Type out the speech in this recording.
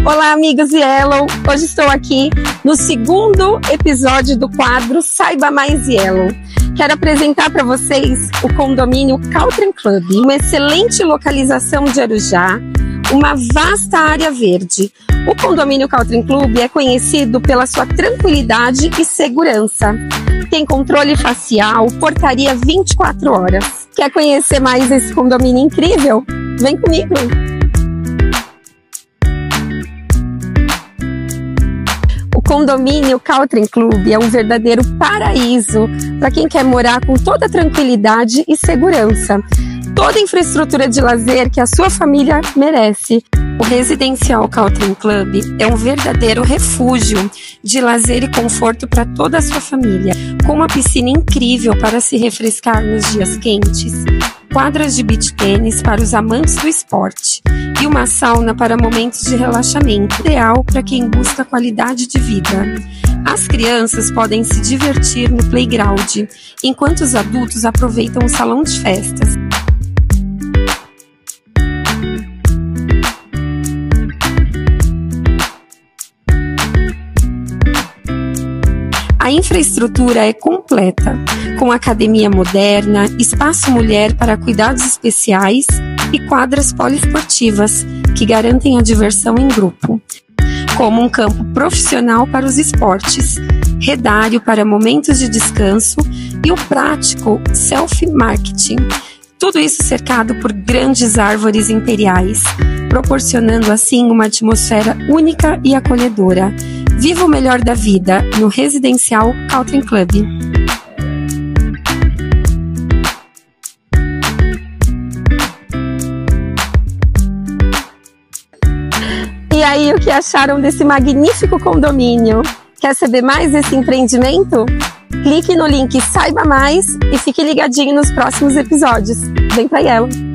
Olá, amigos Yellow! Hoje estou aqui no segundo episódio do quadro Saiba Mais Yellow. Quero apresentar para vocês o condomínio Caltrim Club, uma excelente localização de Arujá, uma vasta área verde. O condomínio Caltrim Club é conhecido pela sua tranquilidade e segurança. Tem controle facial, portaria 24 horas. Quer conhecer mais esse condomínio incrível? Vem comigo! O condomínio Caltrim Club é um verdadeiro paraíso para quem quer morar com toda tranquilidade e segurança. Toda a infraestrutura de lazer que a sua família merece. O Residencial Caltrim Club é um verdadeiro refúgio de lazer e conforto para toda a sua família, com uma piscina incrível para se refrescar nos dias quentes, quadras de beach tênis para os amantes do esporte e uma sauna para momentos de relaxamento, ideal para quem busca qualidade de vida. As crianças podem se divertir no playground, enquanto os adultos aproveitam o salão de festas. A infraestrutura é completa, com academia moderna, espaço mulher para cuidados especiais e quadras poliesportivas que garantem a diversão em grupo, como um campo profissional para os esportes, redário para momentos de descanso e o prático self-marketing. Tudo isso cercado por grandes árvores imperiais, proporcionando assim uma atmosfera única e acolhedora. Viva o melhor da vida no Residencial Caltrim Club. E aí, o que acharam desse magnífico condomínio? Quer saber mais desse empreendimento? Clique no link Saiba Mais e fique ligadinho nos próximos episódios. Vem pra Yellow!